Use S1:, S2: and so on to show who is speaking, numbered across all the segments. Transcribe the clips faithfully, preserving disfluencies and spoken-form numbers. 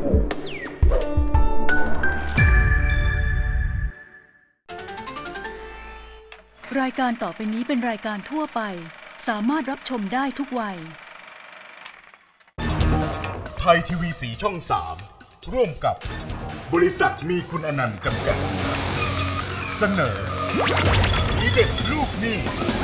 S1: รายการต่อไปนี้เป็นรายการทั่วไปสามารถรับชมได้ทุกวัย
S2: ไทยทีวีสีช่องสามร่วมกับบริษัทมีคุณอนันต์จำกัดเสนอทีเด็ดลูกหนี้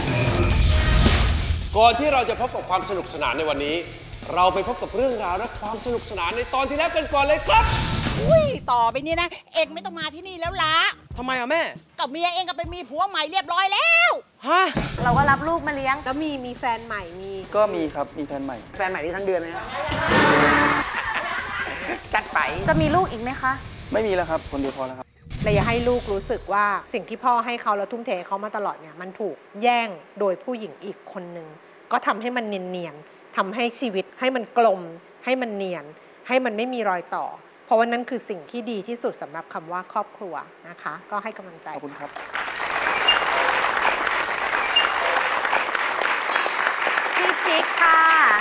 S3: ก่อนที่เราจะพบกับความสนุกสนานในวันนี้เราไปพบกับเรื่องราวและความสนุกสนานในตอนที่แล้วกันก่อนเลยครับ
S4: อุ้ยต่อไปนี้นะเอ็งไม่ต้องมาที่นี่แล้วล่ะ
S3: ทำไมอ่ะแม่
S4: กับเมียเอ็งก็ไปมีผัวใหม่เรียบร้อยแล้ว
S3: ฮะ
S5: เราก็รับลูกมาเลี้ยง
S6: แล้วมีมีแฟนใหม่มี
S7: ก็มีครับมีแฟนใหม่
S6: แฟนใหม่ที่ทั้งเดือนไหมครับจัดไป
S5: จะมีลูกอีกไหมคะ
S7: ไม่มีแล้วครับคนเดียวพอแล้วครับ
S6: เลยอยากให้ลูกรู้สึกว่าสิ่งที่พ่อให้เขาแล้วทุ่มเทเขามาตลอดเนี่ยมันถูกแย่งโดยผู้หญิงอีกคนนึงก็ทำให้มันเนียนๆทำให้ชีวิตให้มันกลมให้มันเนียนให้มันไม่มีรอยต่อเพราะว่านั่นคือสิ่งที่ดีที่สุดสำหรับคำว่าครอบครัวนะคะก็ให้กำลังใจ
S7: ขอบคุณครับ
S5: พี่จิ๊กค่ะ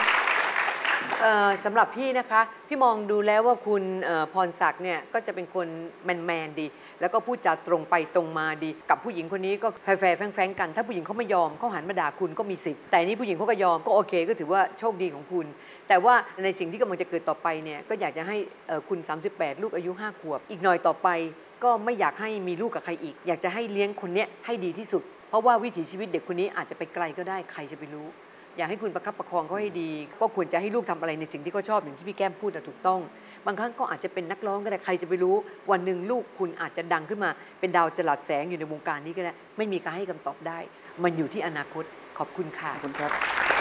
S8: สำหรับพี่นะคะพี่มองดูแล้วว่าคุณพรศักดิ์เนี่ยก็จะเป็นคนแมนๆดีแล้วก็พูดจาตรงไปตรงมาดีกับผู้หญิงคนนี้ก็แฟร์แฟงๆกันถ้าผู้หญิงเขาไม่ยอมเขาหันมาด่าคุณก็มีสิทธิ์แต่นี้ผู้หญิงเขาก็ยอมก็โอเคก็ถือว่าโชคดีของคุณแต่ว่าในสิ่งที่กำลังจะเกิดต่อไปเนี่ยก็อยากจะให้คุณสามสิบแปดลูกอายุห้าขวบอีกหน่อยต่อไปก็ไม่อยากให้มีลูกกับใครอีกอยากจะให้เลี้ยงคนนี้ให้ดีที่สุดเพราะว่าวิถีชีวิตเด็กคนนี้อาจจะไปไกลก็ได้ใครจะไปรู้อยากให้คุณประคับประคองเขาให้ดีก็ควรจะให้ลูกทำอะไรในสิ่งที่เขาชอบอย่างที่พี่แก้มพูดถูกต้องบางครั้งก็อาจจะเป็นนักร้องก็ได้ใครจะไปรู้วันหนึ่งลูกคุณอาจจะดังขึ้นมาเป็นดาวจรัสแสงอยู่ในวงการนี้ก็ได้ไม่มีการให้คำตอบได้มันอยู่ที่อนาคตขอบคุณค่ะ
S7: ขอบคุณครับ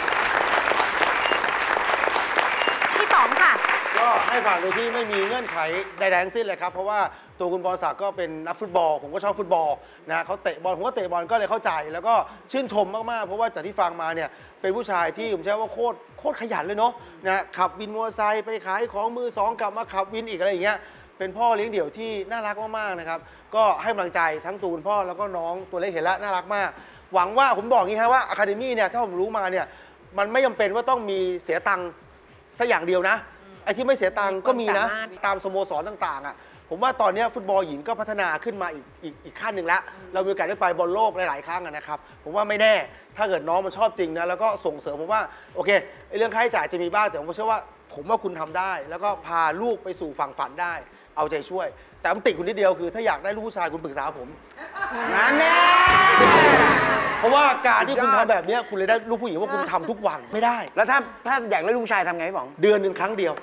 S5: พี่ป๋องค่ะ
S9: ก็ให้ฝากโดยที่ไม่มีเงื่อนไขใดๆทั้งสิ้นเลยครับเพราะว่าตัวคุณพรศักดิ์ก็เป็นนักฟุตบอลผมก็ชอบฟุตบอลนะเขาเตะบอลผมก็เตะบอลก็เลยเข้าใจแล้วก็ชื่นชมมากๆเพราะว่าจากที่ฟังมาเนี่ยเป็นผู้ชายที่ผมใช้ว่าโคตรโคตรขยันเลยเนาะนะขับวินมอเตอร์ไซค์ไปขายของมือสองกลับมาขับวินอีกอะไรอย่างเงี้ยเป็นพ่อเลี้ยงเดี่ยวที่น่ารักมากๆนะครับก็ให้กำลังใจทั้งตัวคุณพ่อแล้วก็น้องตัวเล็กเห็นแล้วน่ารักมากหวังว่าผมบอกงี้ฮะว่าอะคาเดมี่เนี่ยถ้าผมรู้มาเนี่ยมันไม่จำเป็นว่าต้องมีเสียตังค์สักอย่างเดียวนะไอ้ที่ไม่เสียตังค์ก็มีนะตามสโมสรต่างๆอ่ะผมว่าตอนนี้ฟุตบอลหญิงก็พัฒนาขึ้นมาอีกอีกอีกขั้นหนึ่งแล้วเรามีโอกาสได้ไปบอลโลกหลายๆครั้งนะครับผมว่าไม่แน่ถ้าเกิดน้องมันชอบจริงนะแล้วก็ส่งเสริมผมว่าโอเคไอ้เรื่องค่าใช้จ่ายจะมีบ้างแต่ผมเชื่อว่าผมว่าคุณทำได้แล้วก็พาลูกไปสู่ฝั่งฝันได้เอาใจช่วยแต่ผมติดคุณนิดเดียวคือถ้าอยากได้ลูกผู้ชายคุณปรึกษาผม
S6: นั่นแน่
S9: เพราะว่าการที่คุณทำแบบนี้คุณเลยได้ลูกผู้หญิงว่าคุณทำทุกวันไม่ได้
S6: แล้วถ้าถ้าอยากได้ลูกผู้ชายทำไงพี่ป๋อง
S9: เดือนหนึ่งครั้งเดียว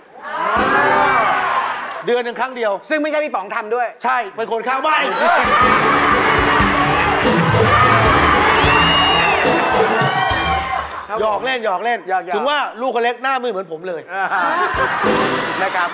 S9: เดือนหนึ่งครั้งเดียว
S6: ซึ่งไม่ใช่พี่ป๋องทำด้วย
S9: ใช่เป็นคนข้างบ้านหยอกเล่นหยอกเล่นถึงว่าลูกคนเล็กหน้ามือเหมือนผมเลย
S6: นะครับ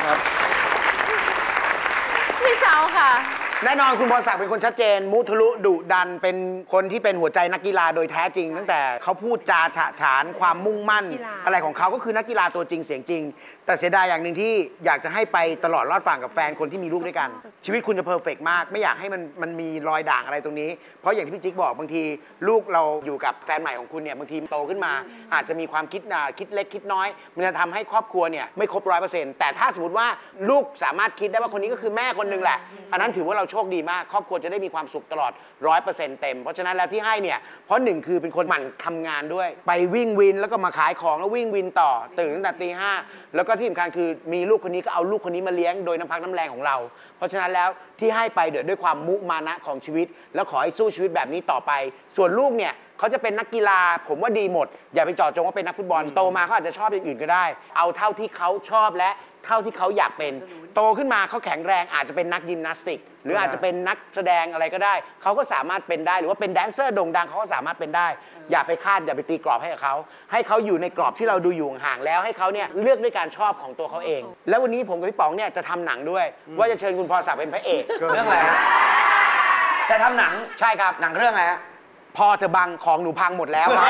S5: พี่เช้าค่ะ
S6: แน่นอนคุณพรศักดิ์เป็นคนชัดเจนมุทะลุดุดันเป็นคนที่เป็นหัวใจนักกีฬาโดยแท้จริงตั้งแต่เขาพูดจาฉะฉานความมุ่งมั่นอะไรของเขาก็คือนักกีฬาตัวจริงเสียงจริงแต่เสียดายอย่างหนึ่งที่อยากจะให้ไปตลอดรอดฝั่งกับแฟนคนที่มีลูกด้วยกันชีวิตคุณจะเพอร์เฟกต์มากไม่อยากให้มันมันมีรอยด่างอะไรตรงนี้เพราะอย่างที่พี่จิ๊กบอกบางทีลูกเราอยู่กับแฟนใหม่ของคุณเนี่ยบางทีโตขึ้นมาอาจจะมีความคิดคิดเล็กคิดน้อยมันจะทำให้ครอบครัวเนี่ยไม่ครบร้อยเปอร์เซ็นต์แต่ถ้าสมมติว่าลูกสามารถคิดได้ว่าคนนี้ก็คือแม่คนนึงแหละอันนั้นถือว่าเราโชคดีมากครอบครัวจะได้มีความสุขตลอด ร้อยเปอร์เซ็นต์ เต็มเพราะฉะนั้นแล้วที่ให้เนี่ยเพราะหนึ่งคือเป็นคนหมั่นทำงานด้วยไปวิ่งวินแล้วก็มาขายของแล้ววิ่งวินต่อตื่นตั้งแต่ตีห้าแล้วก็ที่สำคัญคือมีลูกคนนี้ก็เอาลูกคนนี้มาเลี้ยงโดยน้ำพักน้ำแรงของเราเพราะฉะนั้นแล้วที่ให้ไปเดี๋ยวด้วยความมุมานะของชีวิตแล้วขอให้สู้ชีวิตแบบนี้ต่อไปส่วนลูกเนี่ยเขาจะเป็นนักกีฬาผมว่าดีหมดอย่าไปเจาะจงว่าเป็นนักฟุตบอลโตมาเขาอาจจะชอบอย่างอื่นก็ได้เอาเท่าที่เขาชอบและเท่าที่เขาอยากเป็นโตขึ้นมาเขาแข็งแรงอาจจะเป็นนักยิมนาสติกหรืออาจจะเป็นนักแสดงอะไรก็ได้เขาก็สามารถเป็นได้หรือว่าเป็นแดนเซอร์โด่งดังเขาก็สามารถเป็นได้อย่าไปคาดอย่าไปตีกรอบให้กับเขาให้เขาอยู่ในกรอบที่เราดูอยู่ห่างแล้วให้เขาเนี่ยเลือกด้วยการชอบของตัวเขาเองแล้ววันนี้ผมกับพี่ป๋องเนี่ยจะทำหนังด้วยว่าจะเชิญคุณพรศักดิ์เป็นพระเอก
S10: เรื่องอะไรจะทำหนัง
S6: ใช่ครับ
S10: หนังเรื่องอะไรฮะ
S6: พอเธอบังของหนูพังหมดแล้วครับ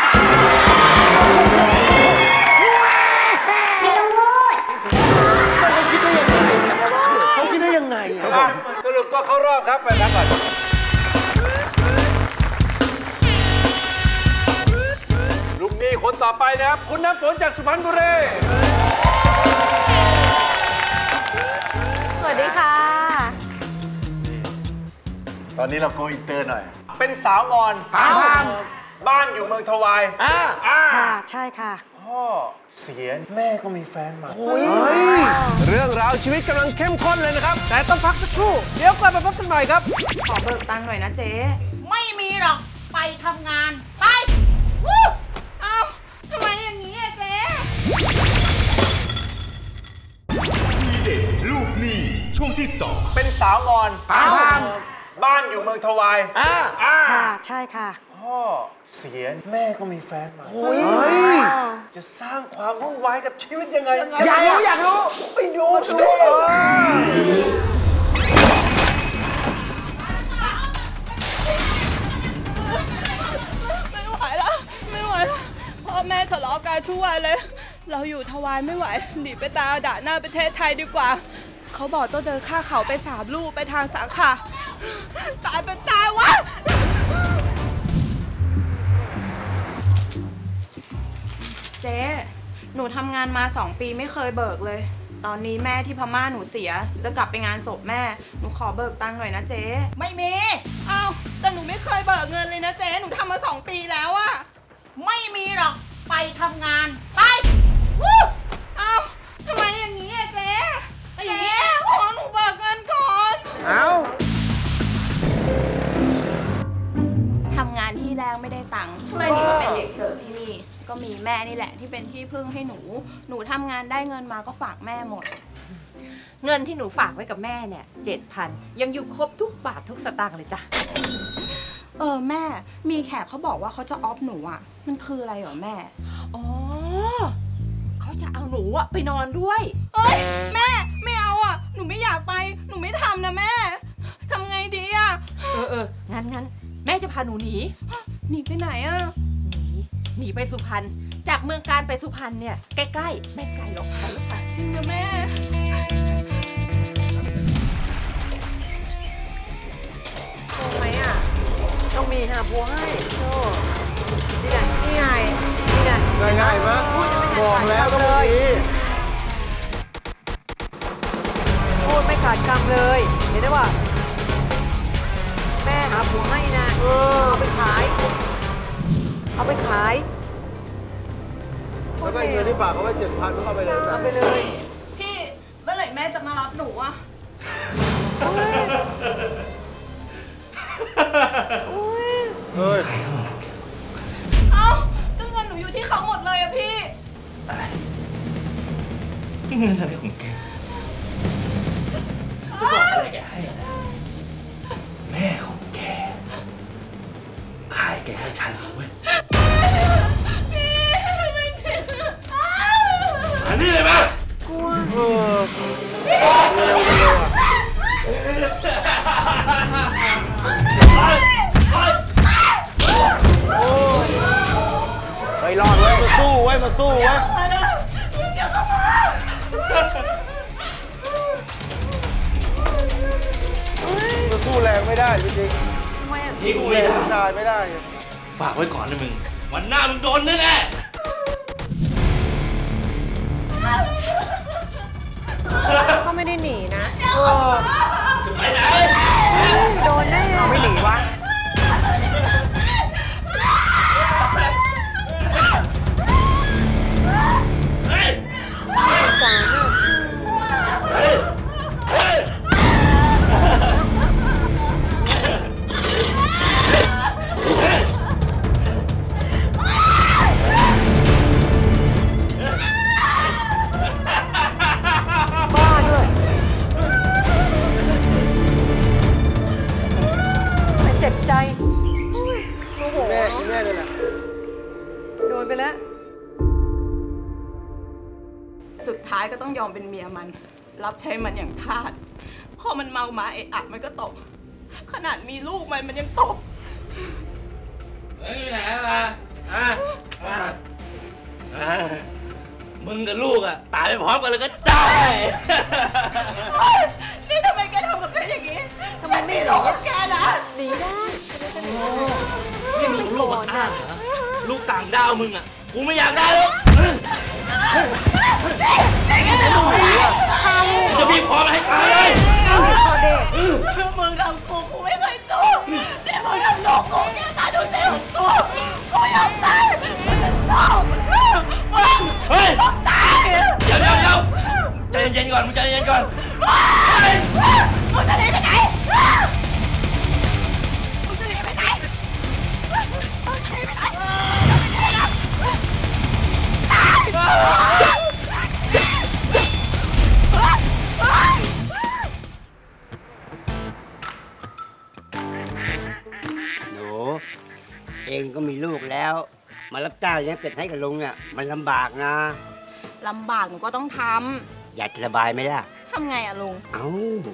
S4: ไม่ต้องพูด
S9: เขาคิดได้ยังไงเขาคิดได้ยังไง
S3: สรุปก็เข้ารอบครับไปแล้วก่อนลูกหนี้คนต่อไปนะครับคุณน้ำฝนจากสุพรรณบุรีตอนนี้เราโกอินเตอร์หน่อยเป็นสาวงอนบ้านอยู่เมืองทวายอ่า
S11: ค่ะใช่ค่ะ
S3: พ่อเสียแม่ก็มีแฟนใหม่เรื่องราวชีวิตกำลังเข้มข้นเลยนะครับแต่ต้องพักสักครู่เดี๋ยวกลับมาพบกันใหม่ครับ
S4: ขอเบิกตังค์หน่อยนะเจ๊ไม่มีหรอกไปทำงานไปวู้เอาทำไมอย่างนี้อะเจ๊
S2: ทีเด็ดลูกหนี้ช่วงที่สอง
S3: เป็นสาวงอนบ้านอยู่เมืองทวายอ่า
S11: ค่ะใช่ค่ะ
S3: พ่อเสียแม่ก็มีแฟนใหม่จะสร้างความวุ่นวายกับชีวิตยังไง
S6: อยากรู้อยากรู้ไปดูสิ
S4: ไม่ไหวแล้วไม่ไหวแล้วพ่อแม่ทะเลาะกันทุกวันเลยเราอยู่ทวายไม่ไหวหนีไปตายด่าหน้าประเทศไทยดีกว่าเขาบอกต้องเดินข้าเขาไปสามลูกไปทางสาขาตายเป็นตายวะเจ๊หนูทำงานมาสองปีไม่เคยเบิกเลยตอนนี้แม่ที่พม่าหนูเสียจะกลับไปงานศพแม่หนูขอเบิกตังค์หน่อยนะเจ๊ไม่มีอ้าวแต่หนูไม่เคยเบิกเงินเลยนะเจ๊หนูทำมาสองปีแล้วอะไม่มีหรอกไปทำงานไปวู้อ้าวทำไมอย่างนี้อะเจ๊เจ๊ขอหนูเบิกเงินก่อนเอ้าทำงานที่แรกไม่ได้ตังค์เลยหนีมาเป็นเด็กเสิร์ฟที่นี่ก็มีแม่นี่แหละที่เป็นที่พึ่งให้หนูหนูทำงานได้เงินมาก็ฝากแม่หมด
S8: เงินที่หนูฝากไว้กับแม่เนี่ยเจ็ดพันยังอยู่ครบทุกบาททุกสตางค์เลยจ้ะ
S4: เออแม่มีแขกเขาบอกว่าเขาจะออฟหนูอ่ะมันคืออะไรเหรอแม่
S8: อ๋อเขาจะเอาหนูอะไปนอนด้วย
S4: เอ้ยแม่ไม่เอาอ่ะหนูไม่อยากไปหนูไม่ทำนะแม่ทำไงดีอ่ะ
S8: เออเอองั้นงั้นแม่จะพาหนูหนี
S4: หนีไปไหนอ่ะ
S8: หนีหนีไปสุพรรณจากเมืองการไปสุพรรณเนี่ยใกล้ๆไม่ไกลหรอกไปลูกไป
S4: จริงนะแม่
S8: โอ้ไหมอ่ะต้องมีหาผัวให้โอ้นี่ไงนี่ไงนี่ไง
S9: ง่ายๆมั้ยบอกแล้วก็มี
S8: พูดไม่ขาดคำเลยเห็นไหมว่าแม่หาผัวให้นะเอาไปขายเอาไปขาย
S9: แล้วก็เงินที่ฝากเขาไว้เจ็ดพันก็เอาไปเลย
S8: เอาไปเลย
S4: พี่เมื่อไหร่แม่จะมารับหนูอะ
S9: เฮ้ย
S4: เอ้าก็เงินหนูอยู่ที่เขาหมดเลยอะพี่
S10: อะไรนี่เงินอะไรของแกฉันจะบอกอะไรแกให้นะแม่ของแกขายแกให้ฉันเว้ยอันนี้เลยมั้ยกลัวเออเร็วเร็วอ่ะ
S6: ไปรอดไว้มาสู้ไว้มาสู้ไว้
S9: มาสู้แรงไม่ได้จริง
S10: ๆที่กูไม่ได้
S9: ชายไม่ได้
S10: ฝากไว้ก่อนนะมึงวันหน้ามึงโดนแน่ๆ
S5: ก็ไม่ได้หนีนะ
S10: ไปไหน
S5: โดนแน่
S6: ไม่หนีวะ
S10: เฮ้ย
S5: สารน่ะ
S10: เฮ้ยเฮ้ย
S8: ไปแล้ว
S4: สุดท้ายก็ต้องยอมเป็นเมียมันรับใช้มันอย่างทาสพอมันเมามาเอะอะมันก็ตบขนาดมีลูกมันมันยังตบ
S10: เฮ้ยไหนมาอ่ะมึงกับลูกอ่ะตายไปพร้อมกันเลยก็ได้
S4: นี่ทำไมแกทำกับฉันอย่างนี้ทำไมไม่หลอกแกนะ
S8: หนีได้
S10: นี่มึงกับลูกมันอ้างเหรอลูกต่างดาวมึงอ่ะกูไม่อยากได้หรอกจะบีบคอมาให้ตายเลย
S4: มึงทำกูกูไม่เคยสู้
S10: เย็นๆก่อนมึงใจเย็นๆก่อน
S4: มึงจะหนีไปไหนมึงจะหนีไปไหนมึงจะหนีไปไหน
S12: หนูเองก็มีลูกแล้วมารับจ้างเลี้ยงเป็ดให้กับลุงเนี่ยมันลำบากนะ
S4: ลำบากหนูก็ต้องทำ
S12: อยากสบายไหมล่ะ
S4: ทำไงอะลุง
S12: เอ้า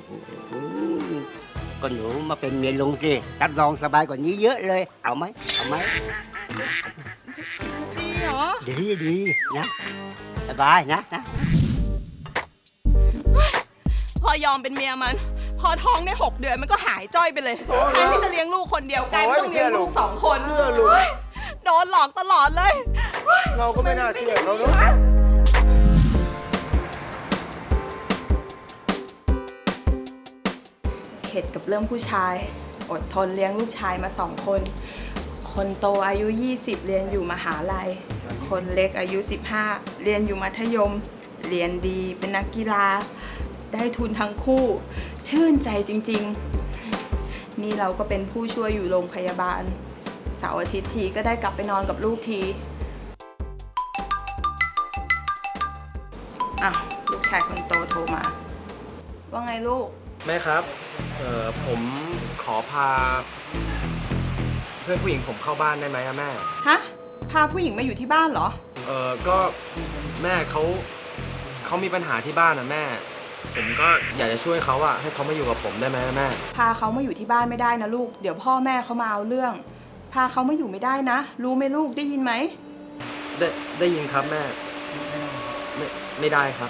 S12: ก็หนูมาเป็นเมียลุงสิรับรองสบายกว่านี้เยอะเลยเอาไหมเอาไหม
S4: ดีเหรอ
S12: ดีดีนะสบายนะนะ
S4: พอยอมเป็นเมียมันพอท้องได้หกเดือนมันก็หายจ้อยไปเลยแทนที่จะเลี้ยงลูกคนเดียวกลายเป็นต้องเลี้ยงลูกสองคนโดนหลอกตลอดเลย
S9: เราก็ไม่น่าเชื่อเขาเนาะ
S4: เข็ดกับเรื่องผู้ชายอดทนเลี้ยงลูกชายมาสองคนคนโตอายุยี่สิบเรียนอยู่มหาลัยคนเล็กอายุสิบห้าเรียนอยู่มัธยมเรียนดีเป็นนักกีฬาได้ทุนทั้งคู่ชื่นใจจริงๆนี่เราก็เป็นผู้ช่วยอยู่โรงพยาบาลเสาร์อาทิตย์ทีก็ได้กลับไปนอนกับลูกทีอ่ะลูกชายคนโตโทรมาว่าไงลูก
S3: แม่ครับเอ่อผมขอพาเพื่อนผู้หญิงผมเข้าบ้านได้ไหมอะแม่
S4: ฮะพาผู้หญิงมาอยู่ที่บ้านเหรอ
S3: เออก็แม่เขาเขามีปัญหาที่บ้านนะแม่ผมก็อยากจะช่วยเขาอะให้เขามาอยู่กับผมได้ไหมแม่
S4: พาเขามาอยู่ที่บ้านไม่ได้นะลูกเดี๋ยวพ่อแม่เขามาเอาเรื่องพาเขามาอยู่ไม่ได้นะรู้ไหมลูกได้ยินไหม
S3: ได้ได้ยินครับแม่ไม่ไม่ได้ครับ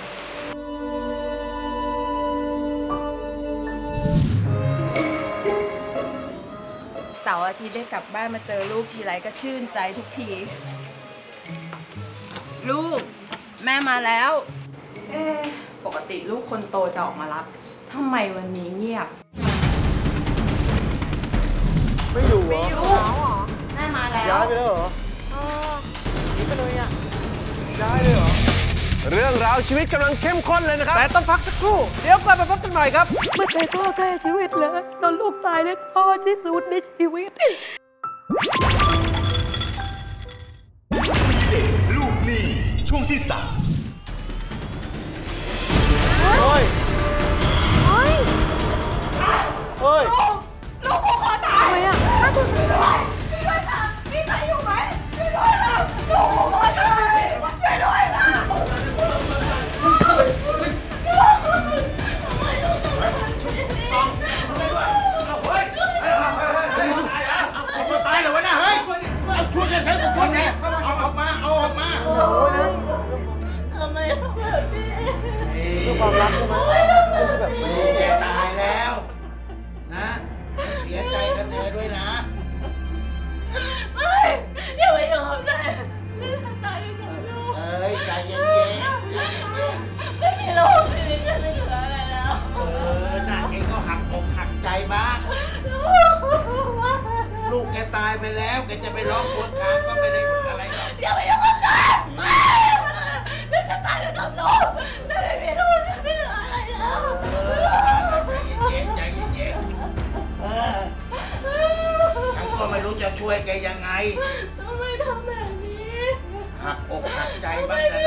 S4: เสาร์อาทิตย์ได้กลับบ้านมาเจอลูกทีไรก็ชื่นใจทุกทีลูกแม่มาแล้วเอ๊ะปกติลูกคนโตจะออกมารับทำไมวันนี้เงียบ
S9: ไม่อยู่เหรอ
S4: ไม่อยู่แม่มาแล้ว
S9: ย้ายไปแล้วเหรอ
S4: อ๋อหนีไปเลยอ่ะ
S9: ย้ายเลยเหรอ
S3: เรื่องราวชีวิตกำลังเข้มข้นเลยนะครับแต่ต้องพักสักครู่เดี๋ยวกลับมาพบกันใหม่ครับ
S1: ไม่เคยท้อแท้ชีวิตเลยตอนลูกตายเนี่ยท้อที่สุดในชีวิต
S2: ลูกหนี้ช่วงที่สาม
S9: เฮ้ย
S4: เฮ้ย
S9: เฮ้ย
S4: ลูกลูกผูกคอตายทำไมอ่ะช่วยด้วยช่วยด้วยค่ะมีใครอยู่ไหมช่วยด้วยค่ะลูกผูกคอตายช่วยด้วยค่ะ
S6: ตายเหรอวะน่ะเฮ้ยเอาช่วยกันใช้ผมช่วยไงเอาออกมาเอาออกมา
S4: ทำไมทำแบบนี้
S9: ด้วยความรักใช่ไหมแบบ
S6: แกตายแล้วนะเสียใจกับเธอด้วยนะ
S4: ไม่อย่าไปยอมใจตายด้วยกันลูก
S6: เอ้ยใจเย็นๆใจเย็น
S4: ๆไม่มีลูกชีวิตจะไม่เหลืออะไรแล้ว
S6: เออน่าเองก็หักอกหักใจบ้างลูกแกตายไปแล้วแกจะไปร้องครวญครางก็ไม่ได้อะไรหรอก
S4: อย่าไปยุ่งกับฉันฉันจะตายกับลูกฉันไม่มีลูกฉันไม่เหลืออะไรแล้ว
S6: ใจเย็นใจเย็นฉันก็ไม่รู้จะช่วยแกยังไง
S4: ทำไมทำแบบนี้
S6: หักอกหักใจบ้างนะ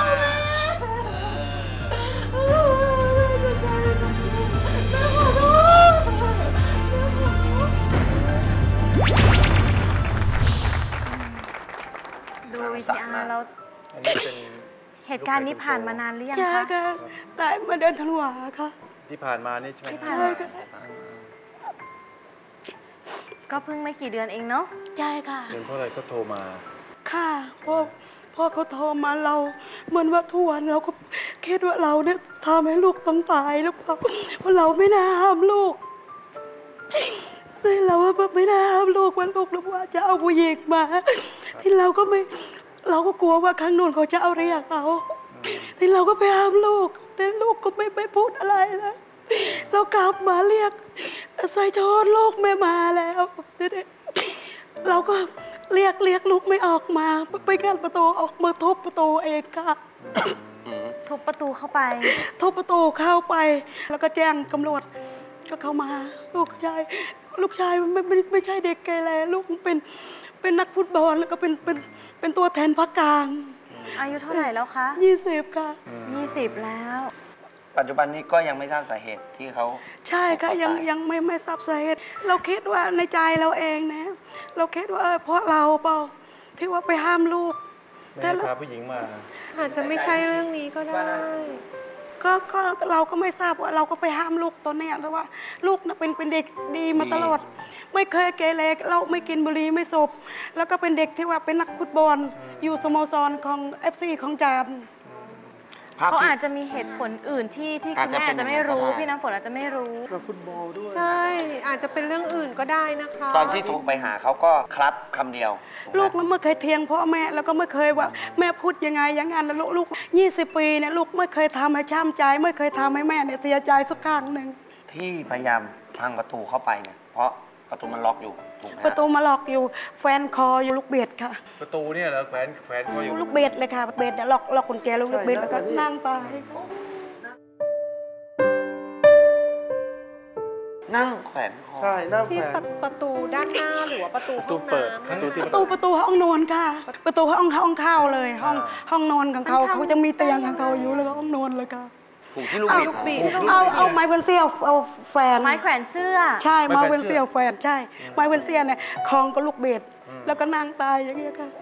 S5: ดูวิทยาแล้วเหตุการณ์นี้ผ่านมานานหรือยังคะ
S1: ใช่ค่ะตายมาเดือนธันวาค่ะ
S3: ที่ผ่านมานี่ใช่ไหม
S5: ที่ผ่านมาก็เพิ่งไม่กี่เดือนเองเนาะ
S1: ใช่ค่ะ
S3: เป็นเพราะอะไรก็โทรมา
S1: ค่ะพ่อพ่อเขาโทรมาเราเหมือนว่าทุกวันเราก็คิดว่าเราเนี่ยทำให้ลูกต้องตายหรือเปล่าเพราะเราไม่น่าห้ามลูกแต่เราว่าไม่น่าห้ามลูกว่าลูกหรือว่าจะเอาผู้หญิงมาที่เราก็ไม่เราก็กลัวว่าครั้งโน้นเขาจะเอาเรียกเอาที่เราก็ไปห้ามลูกแต่ลูกก็ไม่ไม่พูดอะไรเลยเรากลับมาเรียกใส่ชนลูกไม่มาแล้วเราก็เรียกเรียกลูกไม่ออกมาไปกั้นประตูออกมาทุบประตูเองค่ะ
S5: ทุบประตูเข้าไป
S1: ทุบประตูเข้าไปแล้วก็แจ้งตำรวจก็เข้ามาลูกชายลูกชายไม่ไม่ไม่ใช่เด็กเกเรลูกเป็นเป็นนักฟุตบอลแล้วก็เป็นเป็นเป็นตัวแทนภาคกลาง
S5: อายุเท่าไหร่แล้วคะ
S1: ยี่สิบค่ะ
S5: ยี่สิบแล้ว
S12: ปัจจุบันนี้ก็ยังไม่ทราบสาเหตุที่เขา
S1: ใช่ค่ะยังยังไม่ไม่ทราบสาเหตุเราคิดว่าในใจเราเองนะเราคิดว่าเพราะเราเปล่าที่ว่าไปห้ามลูก
S3: แต่พาผู้หญิงมา
S11: อาจจะไม่ใช่เรื่องนี้ก็ได้
S1: ก็ก็เราก็ไม่ทราบว่าเราก็ไปห้ามลูกตอนนี้แต่ว่าลูกเป็นเป็นเด็กดีมาตลอดไม่เคยเกเรเราไม่กินบุหรี่ไม่สูบแล้วก็เป็นเด็กที่ว่าเป็นนักฟุตบอลอยู่สโมสรของ เอฟ ซี ของจาน
S5: เขาอาจจะมีเหตุผลอื่นที่ที่คุณแม่อาจจะไม่รู้พี่น้ำฝนอาจจะไม่รู้
S3: เรื่องฟุตบอลด้วย
S11: ใช่อาจจะเป็นเรื่องอื่นก็ได้นะคะ
S12: ตอนที่โทรไปหาเขาก็ครับคำเดียว
S1: ลูกแล้วไม่เคยเทียงพ่อแม่แล้วก็ไม่เคยว่าแม่พูดยังไงอย่างนั้นลูกลูกยี่สิบปีเนี่ยลูกไม่เคยทำให้ช้ำใจไม่เคยทำให้แม่เนี่ยเสียใจสักครั้งหนึ่ง
S12: ที่พยายามพังประตูเข้าไปเนี่ยเพราะประตูมันล็อกอยู่ถูกไหม
S1: ประตูมาล็อกอยู่แฟนคออยู่ลูกเบ็ดค่ะ
S3: ประตูเนี่ยเหรอแขวนแขวนคออยู่
S1: ลูกเบ็ดเลยค่ะเบ็ดเนี่ยล็อกล็อกกุญแจลูกเบ็ดแล้วก็นั่งตาย
S12: นั่งแขวนคอ
S9: ใช่นั่งแข
S11: วนที่ประตูด้านหน้าหรือว่าประตูห้องน้ำ
S1: ประตูประตูห้องนอนค่ะประตูห้องห้องเข้าเลยห้องห้องนอนของเขาเขาจะมีเตียงของเขาอยู่แล้วก็ห้องนอนเลยค่ะ
S12: ผูกที่ลูกบิด
S1: เอาเอาไม้เวนเซียเอาแฟน
S5: ไม้แขวนเสื้อ
S1: ใช่ไม้เวนเซียแฟนใช่ไม้เวนเซียเนี่ยคลองก็ลูกเบ็ดแล้วก็นั่งตายอย่างเงี้ยค่ะ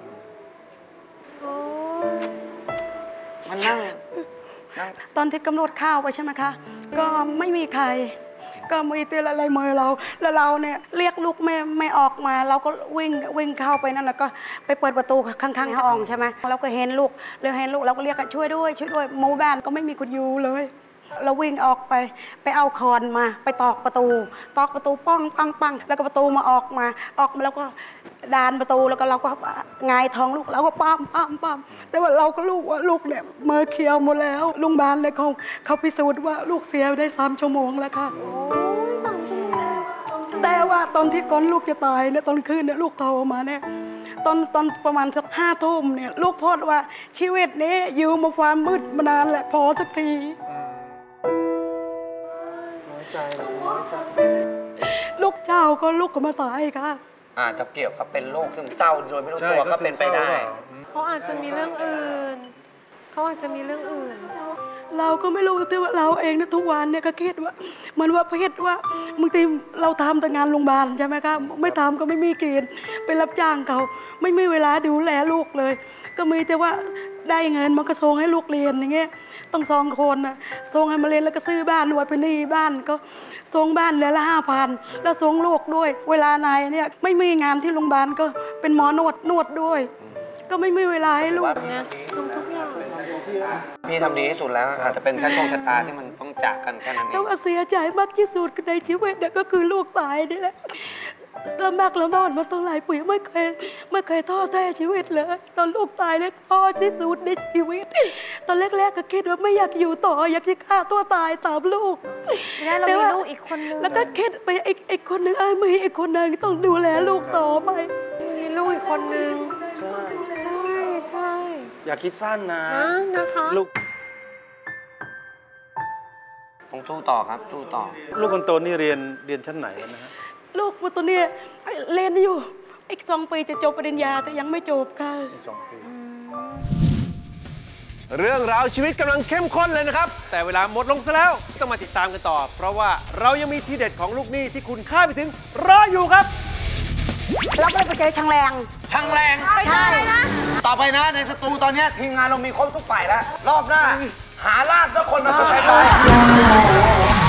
S12: มันนั่ง
S1: ตอนที่กำหนดข้าวไปใช่ไหมคะก็ไม่มีใครก็มีแต่อะไรมือเราแล้วเราเนี่ยเรียกลูกไม่ไม่ออกมาเราก็วิ่งวิ่งเข้าไปนั่นแล้วก็ไปเปิดประตูข้างๆห้องใช่ไหมเราก็เห็นลูกเราเห็นลูกเราก็เรียกช่วยด้วยช่วยด้วยหมู่บ้านก็ไม่มีคนอยู่เลยเราวิ่งออกไปไปเอาคอนมาไปตอกประตูตอกประตูป้องปังปังแล้วก็ประตูมาออกมาออกมาแล้วก็ดานประตูแล้วก็เราก็งายท้องลูกเราก็ปั้มปั้มปั้มแต่ว่าเราก็ลูกว่าลูกเนี่ยมือเขียวหมดแล้วโรงพยาบาลเลยเขาเขาพิสูจน์ว่าลูกเสียได้สามชั่วโมงแล้วค่ะ
S11: สามชั่วโมง
S1: แต่ว่าตอนที่ก่อนลูกจะตายเนี่ยตอนคืนเนี่ยลูกโทรมาเนี่ยตอนตอนประมาณสักห้าทุ่มเนี่ยลูกพูดว่าชีวิตนี้อยู่มาความมืดมานานแหละพอสักที
S9: น้อยใจน้อยใจ
S1: ลูกเจ้าก็ลูกก็มาตายค่ะ
S12: อาจจะเกี่ยวกับเป็นโรคซึมเศร้าโดยไม่รู้ตัวก็เป็นไปได้
S11: เขาอาจจะมีเรื่องอื่นเขาอาจจะมีเรื่องอื่น
S1: เราก็ไม่รู้แต่ว่าเราเองนะทุกวันเนี่ยก็คิดว่ามันว่าเพศว่าบางทีเราทำแต่งานโรงพยาบาลใช่ไหมครับไม่ทำก็ไม่มีกินไปรับจ้างเขาไม่มีเวลาดูแลลูกเลยก็มีแต่ว่าได้เงินมันก็ส่งให้ลูกเรียนอย่างเงี้ยต้องสองคนนะส่งให้มาเรียนแล้วก็ซื้อบ้านไว้เป็นหนี้บ้านก็ส่งบ้านเดือนละห้าพันแล้วส่งลูกด้วยเวลานายเนี่ยไม่มีงานที่โรงพยาบาลก็เป็นหมอนวดนวดด้วยก็ไม่มีเวลาให้ลูกนะ
S11: ทำทุกอย่าง
S12: พี่ทำดีที่สุดแล้วอาจจะเป็นแค่โชคชะตาที่มันต้องจากกันแค่นั้นเอง
S1: แต่ว่าเสียใจมากที่สุดในชีวิตเนี่ยก็คือลูกตายนี่แหละลำบากลำบนมาตั้งหลายปีไม่เคยไม่เคยท้อแท้ชีวิตเลยตอนลูกตายเนี่ยท้อที่สุดในชีวิตตอนแรกๆก็คิดว่าไม่อยากอยู่ต่ออยากจะฆ่าตัวตายตามลูก
S5: แต่ว่าลูกอีกคนนึง
S1: แล้วก็คิดไปอีกอีกคนนึงเอ้ยมีอีกคนนึงต้องดูแลลูกต่อไป
S11: มีลูกอีกคนนึง
S9: ใช่
S11: ใช่ใช่
S9: อย่าคิดสั้นนะ
S11: นะคะ
S9: ลูก
S12: ต้องสู้ต่อครับสู้ต่อ
S3: ลูกคนโตนี่เรียนเรียนชั้นไหนแล้วนะฮะ
S1: ลูกคนโตนี่เรียนอยู่อีกสองปีจะจบปริญญาแต่ยังไม่จบค่ะ
S3: อีกสองปีเรื่องราวชีวิตกำลังเข้มข้นเลยนะครับแต่เวลาหมดลงซะแล้วต้องมาติดตามกันต่อเพราะว่าเรายังมีทีเด็ดของลูกหนี้ที่คุณคาดไม่ถึงรออยู่ครับ
S1: เราก็เลยไปเจอช่างแรง
S12: ช่างแรง
S1: ใช่นะ
S12: ต่อไปนะในสตูตอนนี้ทีมงานเรามีครบทุกฝ่ายแล้วรอบหน้าหาลากเจ้าคนมาเซอร์ไพรส์